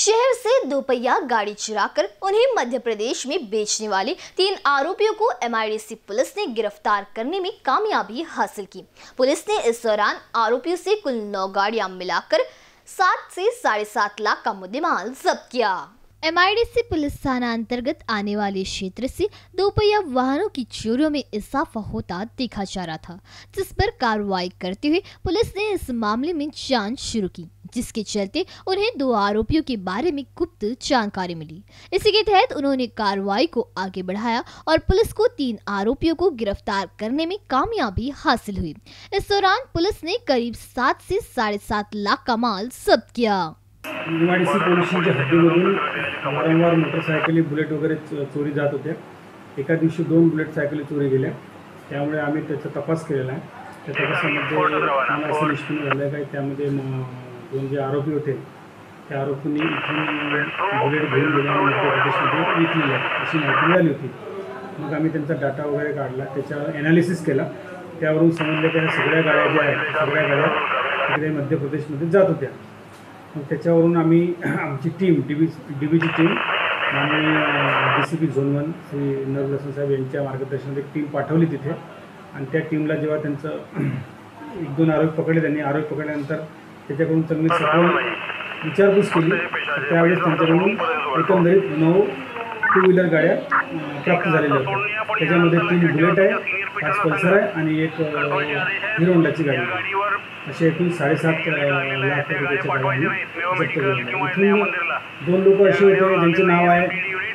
शहर से दोपहिया गाड़ी चुराकर उन्हें मध्य प्रदेश में बेचने वाले 3 आरोपियों को एमआईडीसी पुलिस ने गिरफ्तार करने में कामयाबी हासिल की। पुलिस ने इस दौरान आरोपियों से कुल 9 गाड़ियां मिलाकर 7 से 7.5 लाख का मुद्देमाल जब्त किया। एमआईडीसी पुलिस थाना अंतर्गत आने वाले क्षेत्र से दोपहिया वाहनों की चोरियों में इजाफा होता देखा जा रहा था, जिस पर कार्रवाई करते हुए पुलिस ने इस मामले में जांच शुरू की, जिसके चलते उन्हें 2 आरोपियों के बारे में गुप्त जानकारी मिली। इसी के तहत उन्होंने कार्रवाई को आगे बढ़ाया और पुलिस को 3 आरोपियों को गिरफ्तार करने में कामयाबी हासिल हुई। इस दौरान पुलिस ने करीब 7 से 7.5 लाख का माल जब्त किया। एमआयडीसी पोलिसांच्या हद्दीमधून वारंवार मोटरसायकली बुलेट वगैरे चोरी जात होत्या। एका दिवशी 2 बुलेट सायकली चोरी गेल्या, त्यामुळे आम्ही त्याचा तपास केलेला आहे। त्या तपासामध्ये आम्हाला असं निष्पन्न झालं आहे की त्यामध्ये 2 जे आरोपी होते त्या आरोपींनी इथून बुलेट घेऊन गेले आणि मध्य प्रदेशमध्ये विकलेले अशी माहिती मिळाली होती। मग आम्ही त्यांचा डाटा वगैरे काढला, त्याच्यावर ॲनालिसिस केला। त्यावरून समजलं की सगळ्या गाड्या ज्या आहेत सगळ्या गाड्या तिकडे मध्य प्रदेशमध्ये जात होत्या। मग त्याच्यावरून आम्ही आमची टीम डीबीची टीम आणि DCP झोन 1 श्री नरलसन साहेब यांच्या मार्गदर्शनात एक टीम पाठवली तिथे। आणि त्या टीमला जेव्हा त्यांचं 1-2 आरोपी पकडले, त्यांनी आरोपी पकडल्यानंतर त्याच्याकडून चांगली सखोल विचारपूस केली। त्यावेळेस त्यांच्याकडून एकंदरीत 9 टू व्हीलर गाड्या प्राप्त झालेल्या होत्या। त्याच्यामध्ये 3 बुलेट आहे, 5 पल्सर आहे आणि एक हिरो होंडाची गाडी आहे। असे एकूण 7.5 लाख रुपयाच्या गाड्या जप्त केल्या। इथून 2 लोक असे होते ज्यांचे नाव आहे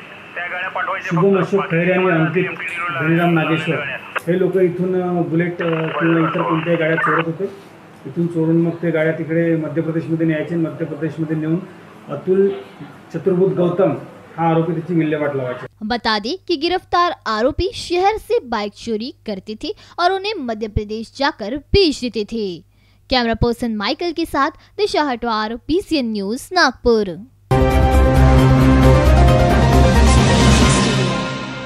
शुभम अशोक खैरे आणि अंकित धनीराम नागेश्वर। हे लोक इथून बुलेट किंवा इतर कोणत्याही गाड्या चोरत होते। इथून चोरून मग ते गाड्या तिकडे मध्य प्रदेशमध्ये न्यायचे। मध्य प्रदेशमध्ये नेऊन अतुल चतुर्भुज गौतम हा आरोपी त्याची विल्हेवाट लावायचे। बता दें कि गिरफ्तार आरोपी शहर से बाइक चोरी करते थे और उन्हें मध्य प्रदेश जाकर बेच देते थे। कैमरा पर्सन माइकल के साथ दिशा हटवार, PCN न्यूज़, नागपुर।